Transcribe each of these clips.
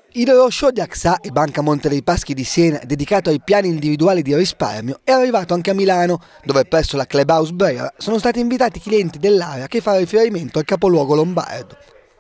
Il roadshow di AXA e Banca Monte dei Paschi di Siena, dedicato ai piani individuali di risparmio, è arrivato anche a Milano, dove presso la Clubhouse Brera sono stati invitati clienti dell'area che fa riferimento al capoluogo lombardo.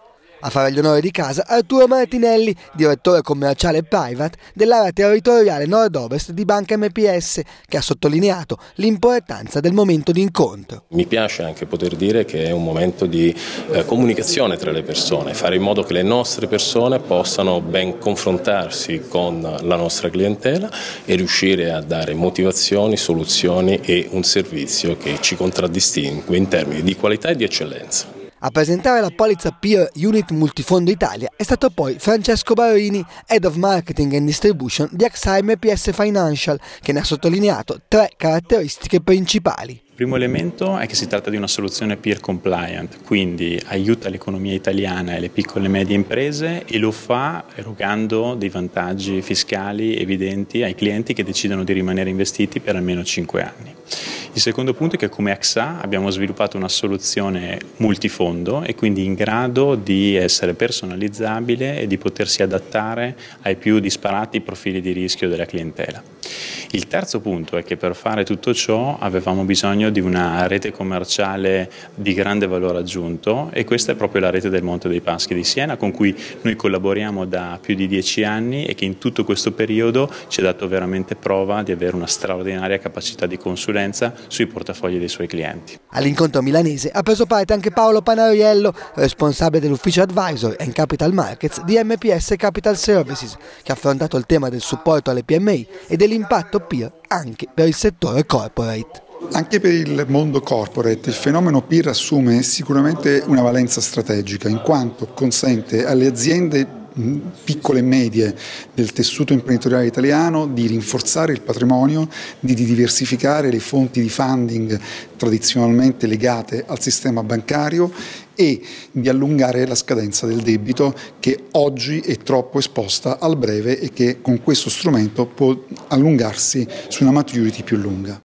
A fare gli onori di casa Arturo Martinelli, direttore commerciale private dell'area territoriale nord-ovest di Banca MPS, che ha sottolineato l'importanza del momento di incontro. Mi piace anche poter dire che è un momento di comunicazione tra le persone, fare in modo che le nostre persone possano ben confrontarsi con la nostra clientela e riuscire a dare motivazioni, soluzioni e un servizio che ci contraddistingue in termini di qualità e di eccellenza. A presentare la polizza Peer Unit Multifondo Italia è stato poi Francesco Barrini, Head of Marketing and Distribution di AXA MPS Financial, che ne ha sottolineato 3 caratteristiche principali. Il primo elemento è che si tratta di una soluzione peer compliant, quindi aiuta l'economia italiana e le piccole e medie imprese e lo fa erogando dei vantaggi fiscali evidenti ai clienti che decidono di rimanere investiti per almeno 5 anni. Il secondo punto è che come AXA abbiamo sviluppato una soluzione multifondo e quindi in grado di essere personalizzabile e di potersi adattare ai più disparati profili di rischio della clientela. Il terzo punto è che per fare tutto ciò avevamo bisogno di una rete commerciale di grande valore aggiunto e questa è proprio la rete del Monte dei Paschi di Siena, con cui noi collaboriamo da più di 10 anni e che in tutto questo periodo ci ha dato veramente prova di avere una straordinaria capacità di consulenza sui portafogli dei suoi clienti. All'incontro milanese ha preso parte anche Paolo Panariello, responsabile dell'ufficio Advisor and Capital Markets di MPS Capital Services, che ha affrontato il tema del supporto alle PMI e dell'impatto peer anche per il settore corporate. Anche per il mondo corporate il fenomeno peer assume sicuramente una valenza strategica, in quanto consente alle aziende piccole e medie del tessuto imprenditoriale italiano di rinforzare il patrimonio, di diversificare le fonti di funding tradizionalmente legate al sistema bancario e di allungare la scadenza del debito che oggi è troppo esposta al breve e che con questo strumento può allungarsi su una maturity più lunga.